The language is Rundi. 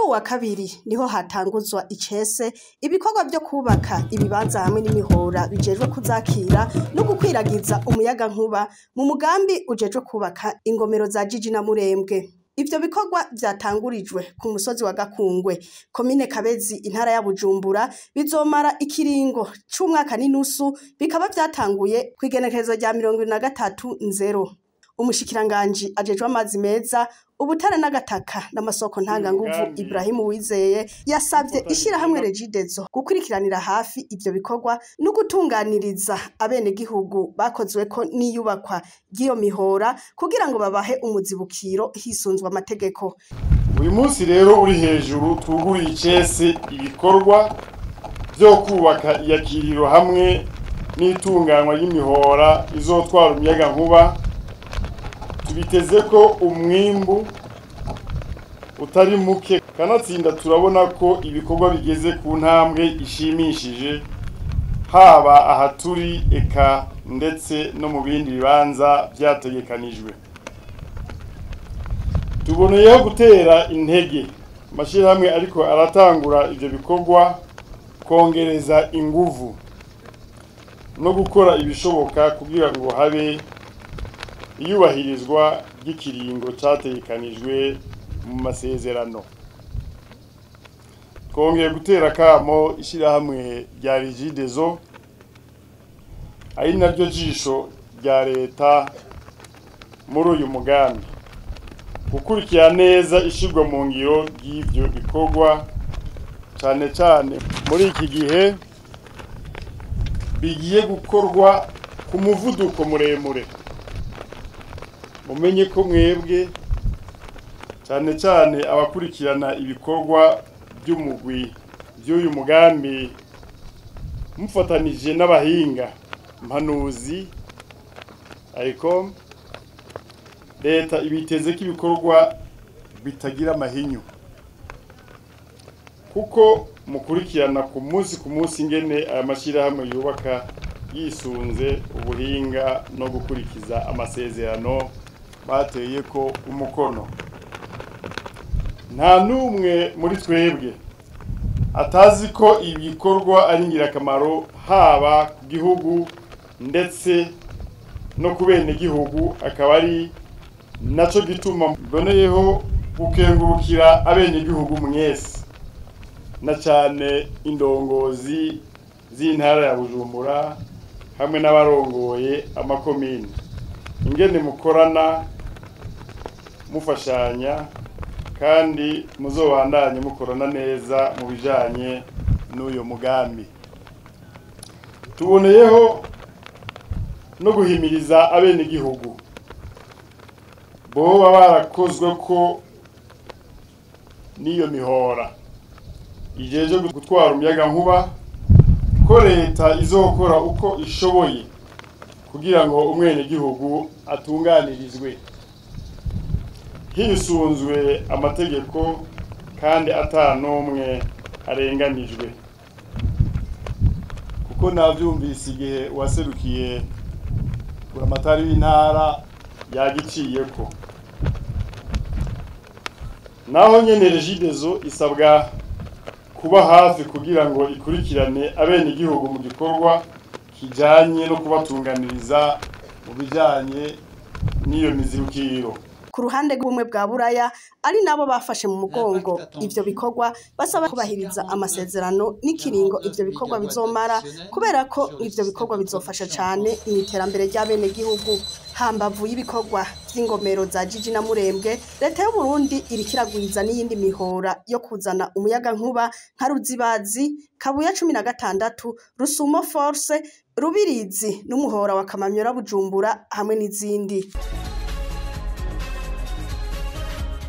uwu wa kabiri niho hatanguzwa icese ibikorwa vyo kubaka ibibanza hamwe n'imihora bijejwe kuzakira no gukwiragiza umuyagankuba mu mugambi ujejwe kubaka ingomero za Jiji na Murembwe. Ivyo bikorwa vyatangurijwe ku musozi wa Gakungwe, komine Kabezi, intara ya Bujumbura, bizomara ikiringo c'umwaka n'inusu, bikaba vyatanguye kw'igenekerezo rya 23/0. Umushikiranganji ajejwe amazi meza, ubutare n'agataka n'amasoko ntanganguvu Ibrahim Uwizeye yasavye ishirahamwe Regideso gukurikiranira hafi ivyo bikorwa no gutunganiriza abenegihugu bakozweko n'iyubakwa ry'iyo mihora kugira ngo babahe umuzibukiro hisunzwe amategeko. Uyu munsi rero uri hejuru twuguriye icese ibikorwa vyo kubaka iyakiriro hamwe n'itunganywa y'imihora izotwara umuyagankuba. Tubiteze ko umwimbu utari muke, kanatsinda turabona ko ibikorwa bigeze ku ntambwe ishimishije, haba aha turi eka ndetse no mu bindi bibanza vyategekanijwe. Tuboneyeho gutera intege amashirahamwe ariko aratangura ivyo bikorwa, kongereza inguvu no gukora ibishoboka kugira ngo habe iyubahirizwa ry'ikiringo categekanijwe mu masezerano. Twongeye gutera kamo ishirahamwe rya Regideso ari naryo jisho rya leta muri uyu mugambi, gukurikira neza ishirwa mu ngiro ry'ivyo bikorwa, cane cane muri iki gihe bigiye gukorwa ku muvuduko muremure. Mumenye ko mwebwe cane cane abakurikirana ibikorwa by'umugwi by'uyu mugambi mufatanije n'abahinga mpanuzi, ariko leta ibiteze ko ibikorwa bitagira amahinyu, kuko mukurikirana ku munsi ingene aya mashirahamwe yubaka yisunze ubuhinga no gukurikiza amasezerano bateye ko umukono. Nta numwe muri twebwe atazi ko ibikorwa ari ngirakamaro haba ku gihugu ndetse no ku benegihugu, akaba ari naco gituma mboneyeho gukengurukira abenegihugu mwese na cane indongozi z'intara ya Bujumbura hamwe n'abarongoye amakomine, ingene mukorana mufashanya kandi muzobandanye mukorana neza mu bijanye n'uyo mugambi. Tuboneyeho no guhimiriza abenegihugu boba barakozwe ko n'iyo mihora ijeje gutwara umuyagankuba, ko leta izokora uko ishoboye kugira ngo umwenegihugu atunganirizwe hisunzwe amategeko kandi atanumwe arenganijwe. Kuko navyumvise igihe waserukiye buramatari w'intara yagiciyeko, naho nyene Regideso isabwa kuba hafi kugira ngo ikurikirane abenegihugu mu gikorwa kijanye no kubatunganiriza mu bijanye n'iyo mizibukiro. Ku ruhande rw'ubumwe bwa Buraya ari nabo bafashe mu mugongo ivyo bikorwa, basaba kubahiriza amasezerano n'ikiringo ivyo bikorwa bizomara, kubera ko ivyo bikorwa bizofasha cane mu iterambere ry'abenegihugu. Hambavu y'ibikorwa vy'ingomero za Jiji na Murembwe, leta y'u Burundi irikiragwiza n'iyindi mihora yo kuzana umuyagankuba nka Ruzibazi, Kabuya 16, Rusumo Force, Rubirizi n'umuhora wa Kamanyora Bujumbura hamwe n'izindi.